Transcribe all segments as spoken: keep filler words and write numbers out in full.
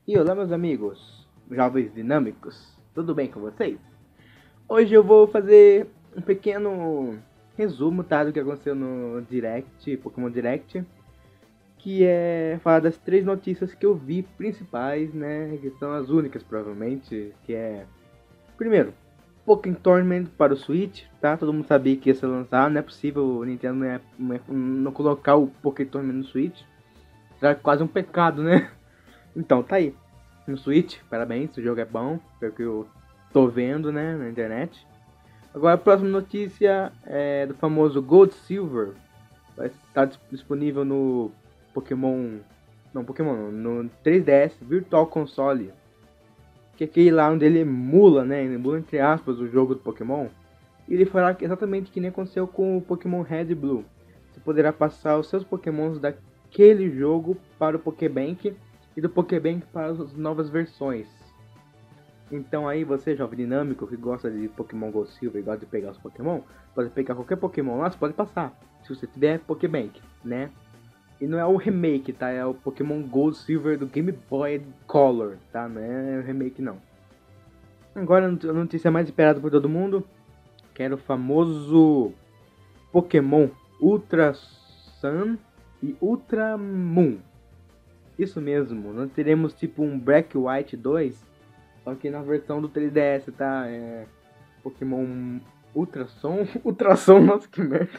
E olá, meus amigos, jovens dinâmicos, tudo bem com vocês? Hoje eu vou fazer um pequeno resumo, tá, do que aconteceu no Direct, Pokémon Direct, que é falar das três notícias que eu vi principais, né, que são as únicas provavelmente, que é, primeiro, Pokémon Tournament para o Switch, tá, todo mundo sabia que ia ser lançado, não é possível o Nintendo não, é, não, é, não colocar o Pokémon Tournament no Switch, será quase um pecado, né? Então, tá aí. No Switch, parabéns, o jogo é bom, pelo que eu tô vendo, né, na internet. Agora a próxima notícia é do famoso Gold Silver. Vai estar disponível no Pokémon. Não, Pokémon não, no três D S Virtual Console. Que é aquele lá onde ele emula, né? Emula entre aspas o jogo do Pokémon. E ele fará exatamente que nem aconteceu com o Pokémon Red e Blue. Você poderá passar os seus Pokémons daquele jogo para o Pokébank e do Pokébank para as novas versões. Então aí você, jovem dinâmico, que gosta de Pokémon Gold Silver e gosta de pegar os Pokémon, pode pegar qualquer Pokémon lá, você pode passar. Se você tiver Pokébank, né? E não é o remake, tá? É o Pokémon Gold Silver do Game Boy Color, tá? Não é o remake, não. Agora a notícia mais esperada por todo mundo, que era o famoso Pokémon Ultra Sun e Ultra Moon. Isso mesmo, nós teremos tipo um Black White dois, só que na versão do três D S, tá? É Pokémon Ultrason. Ultrason, nossa que merda.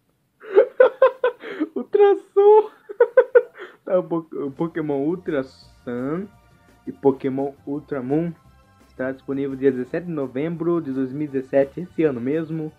Ultrason. Tá, o Pokémon Ultra Sun e Pokémon Ultra Moon está disponível dia dezessete de novembro de dois mil e dezessete, esse ano mesmo.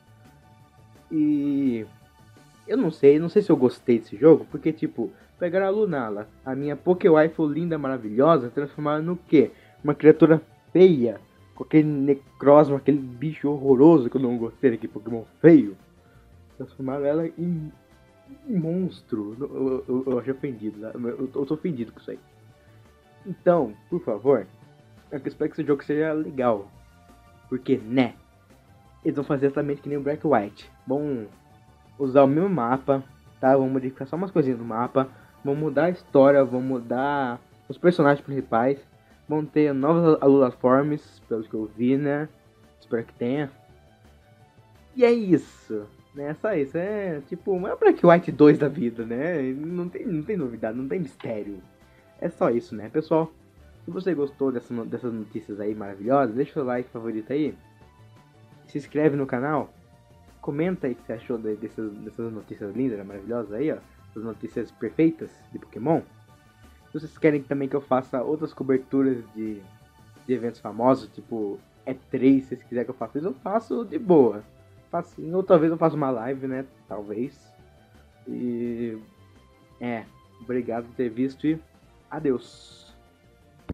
E eu não sei, não sei se eu gostei desse jogo, porque tipo, pegaram a Lunala, a minha Pokéwife linda, maravilhosa, transformaram no quê? Uma criatura feia, com aquele necrosmo, aquele bicho horroroso que eu não gostei daquele Pokémon feio. Transformaram ela em, em monstro. Eu, eu, eu achei ofendido, né? eu, eu tô ofendido com isso aí. Então, por favor, eu espero que esse jogo seja legal. Porque, né? Eles vão fazer exatamente que nem o Black White. Vão usar o mesmo mapa, tá? Vão modificar só umas coisinhas no mapa. Vão mudar a história, vão mudar os personagens principais. Vão ter novas Alulaforms, pelo que eu vi, né? Espero que tenha. E é isso, né? Só isso. É tipo, é o Black White dois da vida, né? Não tem, não tem novidade, não tem mistério. É só isso, né, pessoal? Se você gostou dessa, dessas notícias aí maravilhosas, deixa o seu like favorito aí. Se inscreve no canal. Comenta aí o que você achou dessas, dessas notícias lindas, maravilhosas aí, ó. Essas notícias perfeitas de Pokémon. Se vocês querem também que eu faça outras coberturas de, de eventos famosos, tipo E três, se vocês quiserem que eu faça isso, eu faço de boa. Faço, ou talvez eu faça uma live, né? Talvez. E... É, obrigado por ter visto e adeus.